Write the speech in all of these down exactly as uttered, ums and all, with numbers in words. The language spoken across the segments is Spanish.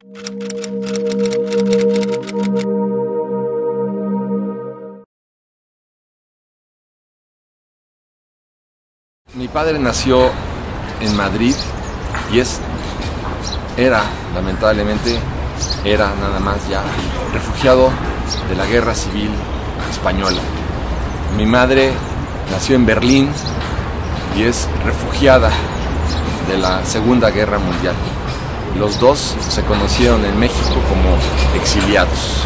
Mi padre nació en Madrid y es, era, lamentablemente, era nada más ya refugiado de la Guerra Civil Española. Mi madre nació en Berlín y es refugiada de la Segunda Guerra Mundial. Los dos se conocieron en México como exiliados.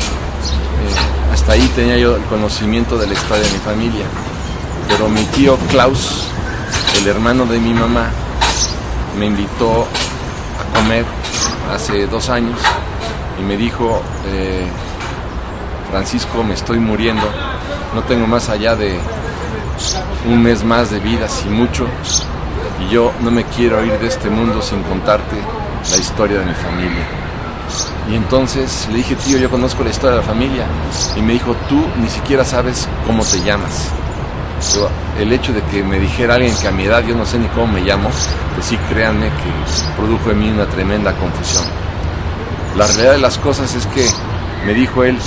Eh, hasta ahí tenía yo el conocimiento de la historia de mi familia. Pero mi tío Klaus, el hermano de mi mamá, me invitó a comer hace dos años y me dijo, eh, Francisco, me estoy muriendo, no tengo más allá de un mes más de vida, si mucho, y yo no me quiero ir de este mundo sin contarte la historia de mi familia. Y entonces le dije, tío, yo conozco la historia de la familia, y me dijo, tú ni siquiera sabes cómo te llamas. Yo, el hecho de que me dijera alguien que a mi edad yo no sé ni cómo me llamo, pues sí, créanme que produjo en mí una tremenda confusión. La realidad de las cosas es que me dijo él,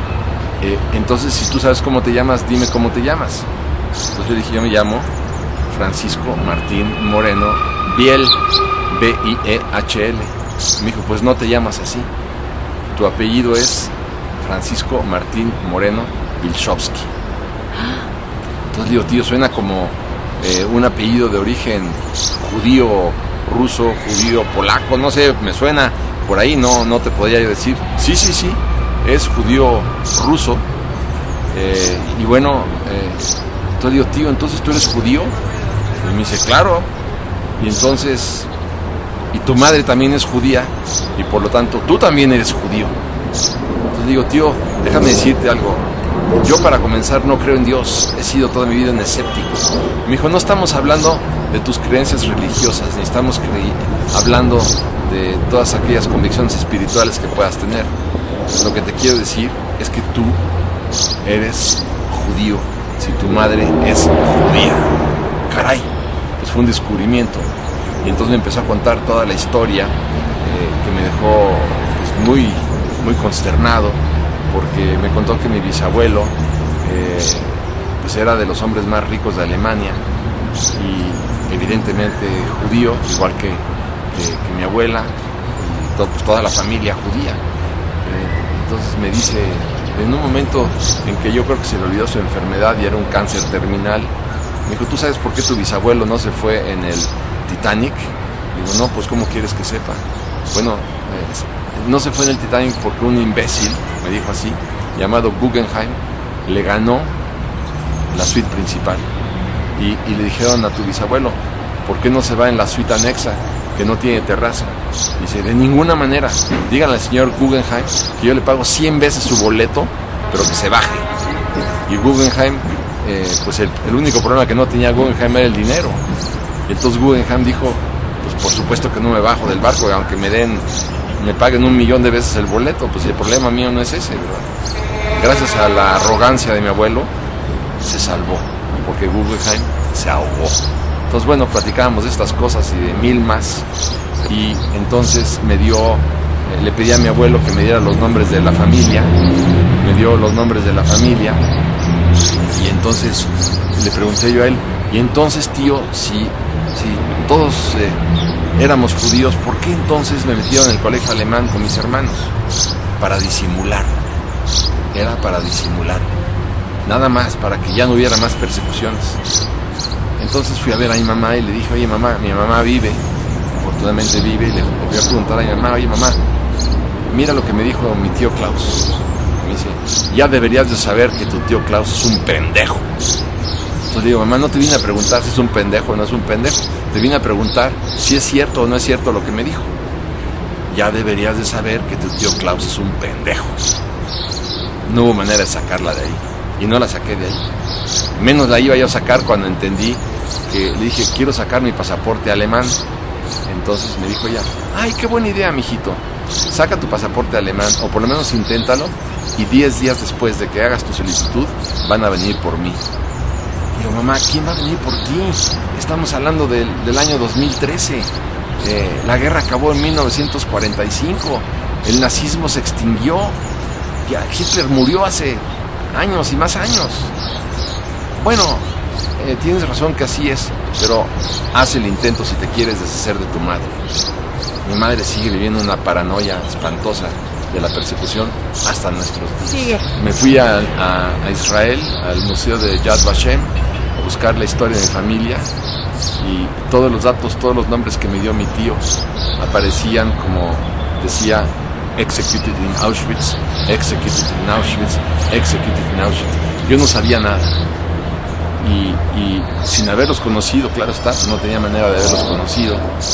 eh, entonces si tú sabes cómo te llamas, dime cómo te llamas. Entonces yo dije, yo me llamo Francisco Martín Moreno Biel, B I E H L. Me dijo, pues no te llamas así, tu apellido es Francisco Martín Moreno Wilczowski. Entonces digo, tío, suena como eh, un apellido de origen judío, ruso, judío, polaco, no sé, me suena por ahí, no, no te podría yo decir. Sí, sí, sí, es judío ruso. Eh, y bueno, eh, entonces digo, tío, ¿entonces tú eres judío? Y me dice, claro. Y entonces, y tu madre también es judía, y por lo tanto tú también eres judío. Entonces digo, tío, déjame decirte algo. Yo, para comenzar, no creo en Dios, he sido toda mi vida un escéptico. Me dijo, no estamos hablando de tus creencias religiosas, ni estamos hablando de todas aquellas convicciones espirituales que puedas tener. Lo que te quiero decir es que tú eres judío, si tu madre es judía. Caray, pues fue un descubrimiento. Y entonces me empezó a contar toda la historia, eh, que me dejó pues, muy, muy consternado, porque me contó que mi bisabuelo eh, pues era de los hombres más ricos de Alemania y evidentemente judío, igual que, que, que mi abuela y to, pues toda la familia judía. Eh, entonces me dice, en un momento en que yo creo que se le olvidó su enfermedad y era un cáncer terminal, me dijo, ¿tú sabes por qué tu bisabuelo no se fue en el Titanic? Digo, no, pues ¿cómo quieres que sepa? Bueno, eh, no se fue en el Titanic porque un imbécil, me dijo así, llamado Guggenheim, le ganó la suite principal. Y, y le dijeron a tu bisabuelo, ¿por qué no se va en la suite anexa, que no tiene terraza? Dice, de ninguna manera, díganle al señor Guggenheim que yo le pago cien veces su boleto, pero que se baje. Y Guggenheim, eh, pues el, el único problema que no tenía Guggenheim era el dinero. Y entonces Guggenheim dijo, pues por supuesto que no me bajo del barco, aunque me den, me paguen un millón de veces el boleto, pues el problema mío no es ese, ¿verdad? Gracias a la arrogancia de mi abuelo, se salvó, porque Guggenheim se ahogó. Entonces, bueno, platicábamos de estas cosas y de mil más, y entonces me dio, eh, le pedí a mi abuelo que me diera los nombres de la familia, me dio los nombres de la familia, y entonces le pregunté yo a él, y entonces, tío, si, si todos eh, éramos judíos, ¿por qué entonces me metieron en el colegio alemán con mis hermanos? Para disimular, era para disimular, nada más, para que ya no hubiera más persecuciones. Entonces fui a ver a mi mamá y le dije, oye mamá, mi mamá vive, afortunadamente vive, y le, le fui a preguntar a mi mamá, oye mamá, mira lo que me dijo mi tío Klaus. Me dice, ya deberías de saber que tu tío Klaus es un pendejo. Entonces digo, mamá, no te vine a preguntar si es un pendejo o no es un pendejo, te vine a preguntar si es cierto o no es cierto lo que me dijo. Ya deberías de saber que tu tío Klaus es un pendejo. No hubo manera de sacarla de ahí, y no la saqué de ahí. Menos la iba yo a sacar cuando entendí que le dije, quiero sacar mi pasaporte alemán. Entonces me dijo ella, ay, qué buena idea, mijito, saca tu pasaporte alemán, o por lo menos inténtalo, y diez días después de que hagas tu solicitud, van a venir por mí. Digo, mamá, ¿quién va a venir por ti? Estamos hablando del, del año dos mil trece. eh, la guerra acabó en mil novecientos cuarenta y cinco, el nazismo se extinguió, ya Hitler murió hace años y más años. Bueno, eh, tienes razón que así es, pero haz el intento si te quieres deshacer de tu madre. Mi madre sigue viviendo una paranoia espantosa de la persecución hasta nuestros días. Sigue. Me fui a, a, a Israel, al museo de Yad Vashem, a buscar la historia de mi familia, y todos los datos, todos los nombres que me dio mi tío aparecían como decía: executed in Auschwitz, executed in Auschwitz, executed in Auschwitz. Yo no sabía nada. Y, y sin haberlos conocido, claro está, no tenía manera de haberlos conocido.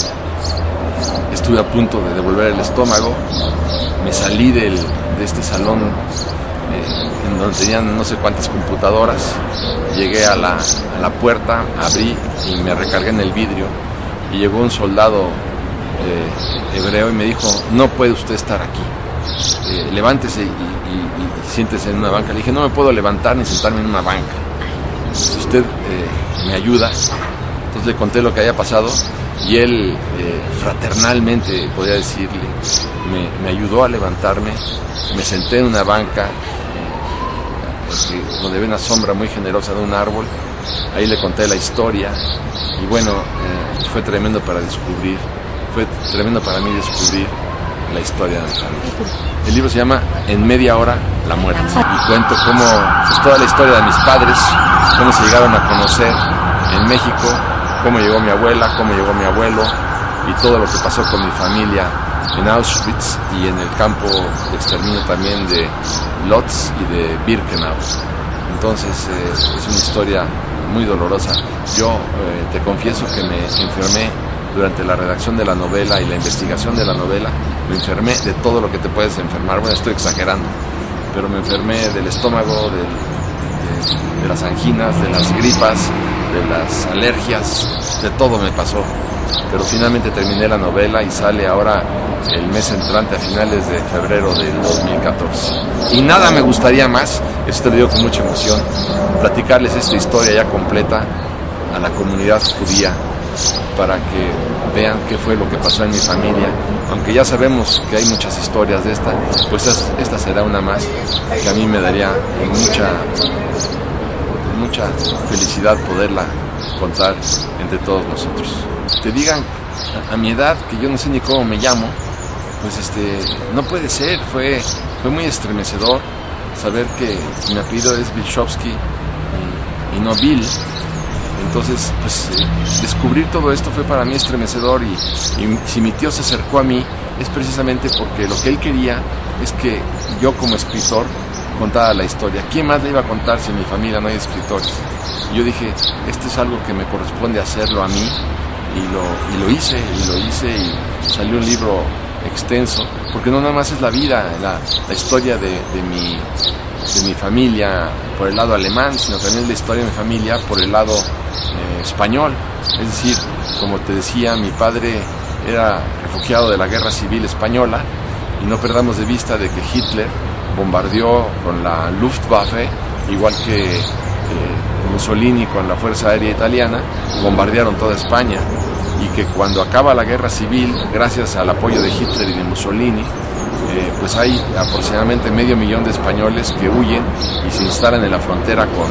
Estuve a punto de devolver el estómago. Me salí del, de este salón eh, en donde tenían no sé cuántas computadoras. Llegué a la, a la puerta, abrí y me recargué en el vidrio. Y llegó un soldado eh, hebreo y me dijo: no puede usted estar aquí. Eh, levántese y, y, y siéntese en una banca. Le dije: no me puedo levantar ni sentarme en una banca. Si usted eh, me ayuda. Entonces le conté lo que había pasado y él eh, fraternalmente, podría decirle, me, me ayudó a levantarme. Me senté en una banca eh, donde había una sombra muy generosa de un árbol. Ahí le conté la historia y bueno, eh, fue tremendo para descubrir, fue tremendo para mí descubrir la historia de mi familia. El libro se llama En media hora, la muerte, y cuento cómo es toda la historia de mis padres, cómo se llegaron a conocer en México, cómo llegó mi abuela, cómo llegó mi abuelo y todo lo que pasó con mi familia en Auschwitz y en el campo de exterminio también de Lodz y de Birkenau. Entonces eh, es una historia muy dolorosa. Yo eh, te confieso que me enfermé durante la redacción de la novela y la investigación de la novela. Me enfermé de todo lo que te puedes enfermar. Bueno, estoy exagerando, pero me enfermé del estómago, del, de, de las anginas, de las gripas, de las alergias, de todo me pasó. Pero finalmente terminé la novela y sale ahora el mes entrante, a finales de febrero del dos mil catorce. Y nada me gustaría más, esto te lo digo con mucha emoción, platicarles esta historia ya completa a la comunidad judía, para que vean qué fue lo que pasó en mi familia. Aunque ya sabemos que hay muchas historias de esta, pues esta será una más que a mí me daría mucha, mucha felicidad poderla contar entre todos nosotros. Te digan a, a mi edad que yo no sé ni cómo me llamo, pues este, no puede ser. Fue, fue muy estremecedor saber que mi apellido es Wilczowski y, y no Bill. Entonces, pues eh, descubrir todo esto fue para mí estremecedor, y, y si mi tío se acercó a mí es precisamente porque lo que él quería es que yo como escritor contara la historia. ¿Quién más le iba a contar si en mi familia no hay escritores? Y yo dije, esto es algo que me corresponde hacerlo a mí, y lo, y lo hice, y lo hice, y salió un libro extenso, porque no nada más es la vida, la, la historia de, de mi... de mi familia por el lado alemán, sino también la historia de mi familia por el lado eh, español. Es decir, como te decía, mi padre era refugiado de la guerra civil española, y no perdamos de vista de que Hitler bombardeó con la Luftwaffe, igual que eh, Mussolini con la Fuerza Aérea Italiana, bombardearon toda España, y que cuando acaba la guerra civil, gracias al apoyo de Hitler y de Mussolini, Eh, pues hay aproximadamente medio millón de españoles que huyen y se instalan en la frontera con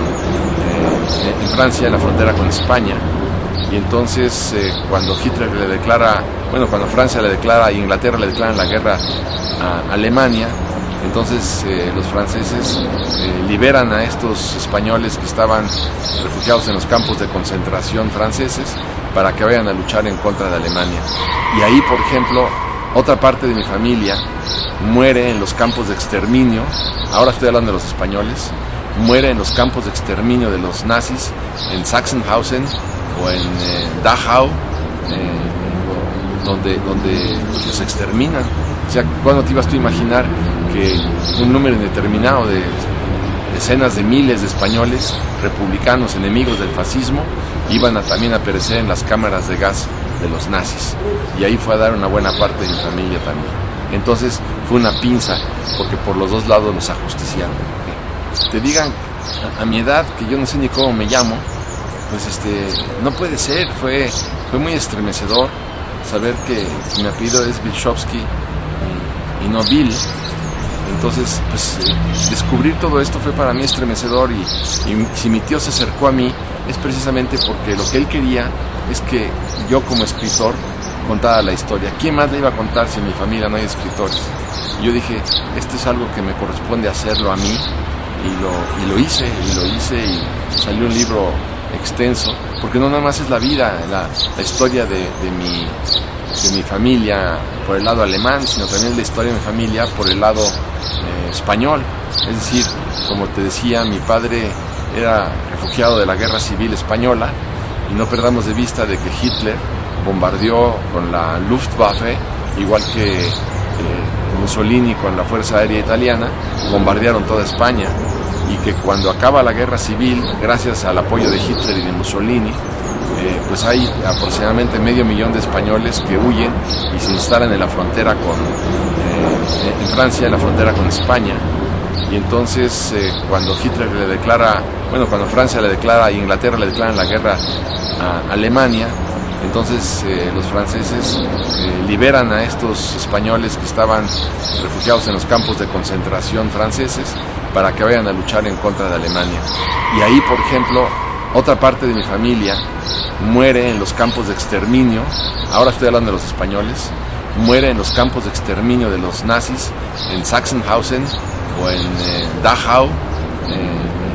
eh, en Francia, en la frontera con España. Y entonces eh, cuando Hitler le declara, bueno, cuando Francia le declara e Inglaterra le declaran la guerra a Alemania, entonces eh, los franceses eh, liberan a estos españoles que estaban refugiados en los campos de concentración franceses para que vayan a luchar en contra de Alemania. Y ahí, por ejemplo, otra parte de mi familia muere en los campos de exterminio. Ahora estoy hablando de los españoles. Muere en los campos de exterminio de los nazis, en Sachsenhausen o en eh, Dachau, eh, donde, donde los exterminan. O sea, ¿cuándo te ibas tú a imaginar que un número indeterminado de decenas de miles de españoles republicanos, enemigos del fascismo, iban a también a perecer en las cámaras de gas de los nazis? Y ahí fue a dar una buena parte de mi familia también. Entonces fue una pinza, porque por los dos lados los ajusticiaron. Te digan a, a mi edad que yo no sé ni cómo me llamo, pues este, no puede ser. Fue, fue muy estremecedor saber que mi apellido es Wilczowski y, y no Bill. Entonces, pues eh, descubrir todo esto fue para mí estremecedor y, y si mi tío se acercó a mí es precisamente porque lo que él quería es que yo como escritor contara la historia. ¿Quién más le iba a contar si en mi familia no hay escritores? Y yo dije, esto es algo que me corresponde hacerlo a mí y lo, y lo hice, y lo hice y salió un libro extenso, porque no nada más es la vida, la, la historia de, de, mi, de mi familia por el lado alemán, sino también la historia de mi familia por el lado eh, español. Es decir, como te decía, mi padre era refugiado de la Guerra Civil Española y no perdamos de vista de que Hitler bombardeó con la Luftwaffe, igual que eh, Mussolini con la Fuerza Aérea Italiana, bombardearon toda España y que cuando acaba la Guerra Civil, gracias al apoyo de Hitler y de Mussolini, eh, pues hay aproximadamente medio millón de españoles que huyen y se instalan en la frontera con, eh, en Francia, en la frontera con España. Y entonces eh, cuando Hitler le declara, bueno, cuando Francia le declara e Inglaterra le declaran la guerra a Alemania, entonces eh, los franceses eh, liberan a estos españoles que estaban refugiados en los campos de concentración franceses para que vayan a luchar en contra de Alemania. Y ahí, por ejemplo, otra parte de mi familia muere en los campos de exterminio, ahora estoy hablando de los españoles, muere en los campos de exterminio de los nazis en Sachsenhausen o en eh, Dachau, eh,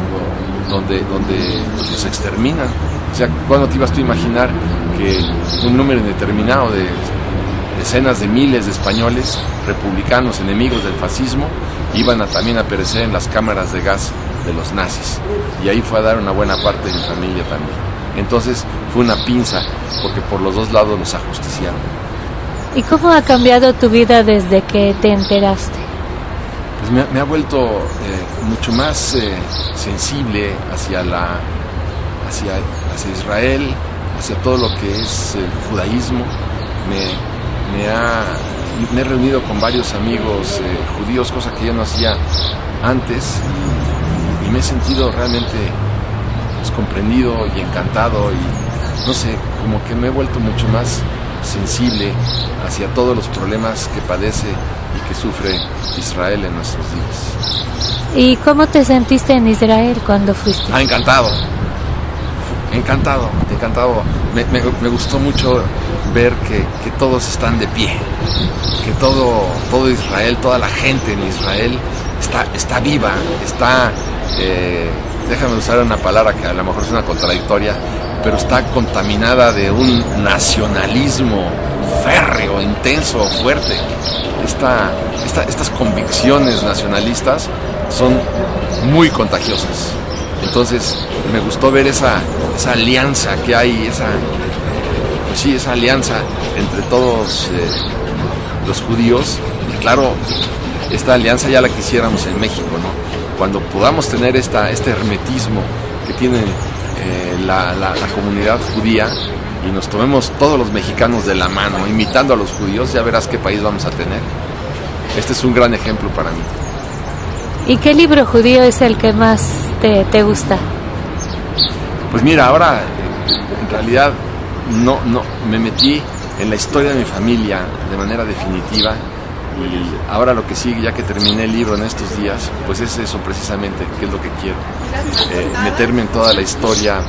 donde, donde los exterminan. O sea, ¿cuándo te ibas tú a imaginar que un número indeterminado de decenas de miles de españoles republicanos, enemigos del fascismo, iban a también a perecer en las cámaras de gas de los nazis? Y ahí fue a dar una buena parte de mi familia también. Entonces fue una pinza, porque por los dos lados los ajusticiaron. ¿Y cómo ha cambiado tu vida desde que te enteraste? Pues me, me ha vuelto eh, mucho más eh, sensible hacia la hacia, hacia Israel, hacia todo lo que es el judaísmo. Me, me, ha, me he reunido con varios amigos eh, judíos, cosa que yo no hacía antes, y, y me he sentido realmente pues, comprendido y encantado, y no sé, como que me he vuelto mucho más sensible hacia todos los problemas que padece y que sufre Israel en nuestros días. ¿Y cómo te sentiste en Israel cuando fuiste? Ah, encantado, encantado, encantado. Me, me, me gustó mucho ver que, que todos están de pie, que todo, todo Israel, toda la gente en Israel está, está viva, está, eh, déjame usar una palabra que a lo mejor es una contradictoria, pero está contaminada de un nacionalismo férreo, intenso, fuerte. Esta, esta, estas convicciones nacionalistas son muy contagiosas. Entonces me gustó ver esa, esa alianza que hay, esa, pues sí, esa alianza entre todos eh, los judíos. Y claro, esta alianza ya la quisiéramos en México, ¿no? Cuando podamos tener esta, este hermetismo que tienen eh, la, la, la comunidad judía y nos tomemos todos los mexicanos de la mano, imitando a los judíos, ya verás qué país vamos a tener. Este es un gran ejemplo para mí. ¿Y qué libro judío es el que más te, te gusta? Pues mira, ahora en realidad no, no me metí en la historia de mi familia de manera definitiva, y ahora lo que sigue, ya que terminé el libro en estos días, pues es eso precisamente, que es lo que quiero, eh, meterme en toda la historia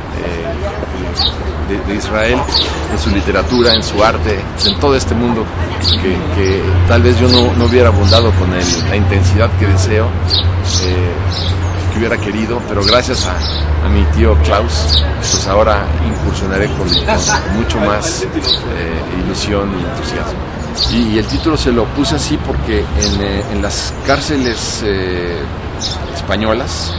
eh, de, de Israel, en su literatura, en su arte, en todo este mundo que, que tal vez yo no, no hubiera abundado con el, la intensidad que deseo, eh, que hubiera querido, pero gracias a, a mi tío Klaus, pues ahora incursionaré con, con mucho más eh, ilusión y entusiasmo. Y, y el título se lo puse así porque en, eh, en las cárceles eh, españolas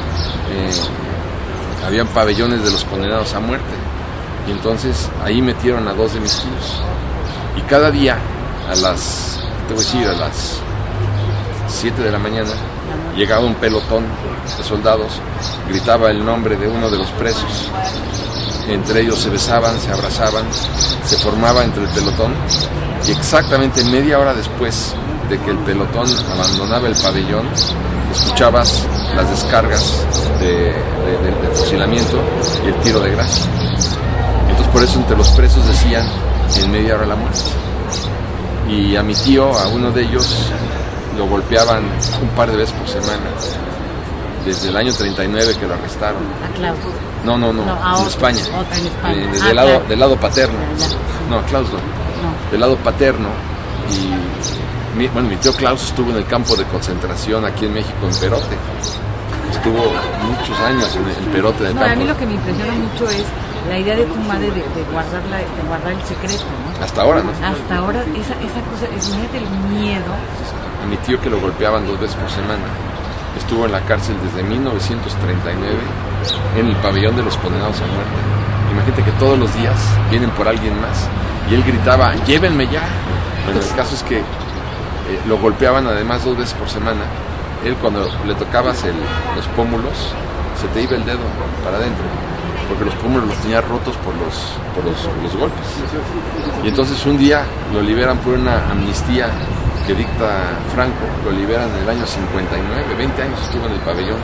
eh, habían pabellones de los condenados a muerte, y entonces ahí metieron a dos de mis tíos, y cada día a las, te voy a decir, a las siete de la mañana llegaba un pelotón de soldados, gritaba el nombre de uno de los presos, entre ellos se besaban, se abrazaban, se formaba entre el pelotón, y exactamente media hora después de que el pelotón abandonaba el pabellón, escuchabas las descargas de, de, de, de fusilamiento y el tiro de gracia. Entonces por eso entre los presos decían en media hora de la muerte. Y a mi tío, a uno de ellos, lo golpeaban un par de veces por semana, desde el año treinta y nueve que lo arrestaron. A Klaus. No, no, no, No, a en otro, España. otra en España. Eh, Ah, desde el lado, claro. del lado paterno. Ya, ya. No, a Klaus no. No. Del lado paterno. Y mi, bueno, mi tío Klaus estuvo en el campo de concentración aquí en México, en Perote. Estuvo muchos años en el Perote del No, a campo. mí lo que me impresiona mucho es la idea de tu madre de, de, guardar, la, de guardar el secreto, ¿no? Hasta ahora, ¿no? Hasta ahora, esa, esa cosa, imagínate el miedo. A mi tío, que lo golpeaban dos veces por semana, estuvo en la cárcel desde mil novecientos treinta y nueve en el pabellón de los condenados a muerte. Imagínate que todos los días vienen por alguien más y él gritaba, llévenme ya. Bueno, el caso es que eh, lo golpeaban además dos veces por semana. Él, cuando le tocabas el, los pómulos, se te iba el dedo para adentro, porque los pómulos los tenía rotos por los, por los, por los golpes. Y entonces un día lo liberan por una amnistía que dicta Franco, lo liberan en el año cincuenta y nueve, veinte años estuvo en el pabellón,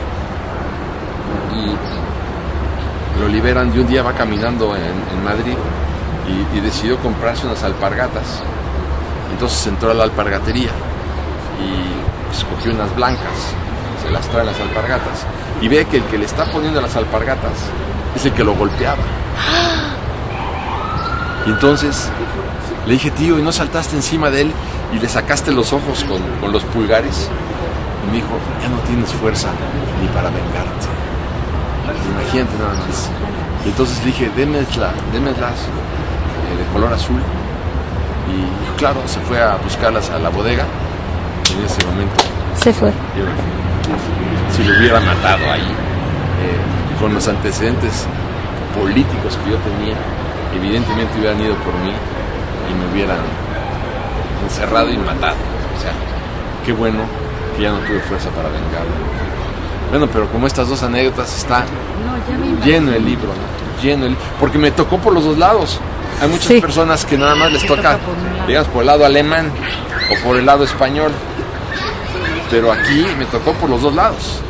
y lo liberan y un día va caminando en, en Madrid y, y decidió comprarse unas alpargatas. Entonces entró a la alpargatería y escogió unas blancas, se las trae las alpargatas y ve que el que le está poniendo las alpargatas es el que lo golpeaba. Y entonces le dije, tío, ¿y no saltaste encima de él y le sacaste los ojos con, con los pulgares? Y me dijo, ya no tienes fuerza ni para vengarte. Imagínate nada más. Y entonces le dije, démesla, démeslas eh, de color azul. Y claro, se fue a buscarlas a la bodega. En ese momento Se fue. yo me fui. Si lo hubiera matado ahí, eh, con los antecedentes políticos que yo tenía, evidentemente hubieran ido por mí y me hubieran encerrado y matado. O sea, qué bueno que ya no tuve fuerza para vengarlo. Bueno, pero como estas dos anécdotas está No, ya me imagino. lleno el libro, ¿no? Lleno el porque me tocó por los dos lados. Hay muchas Sí. personas que nada más les Te toca, toca por un lado. digamos, por el lado alemán o por el lado español. Pero aquí me tocó por los dos lados.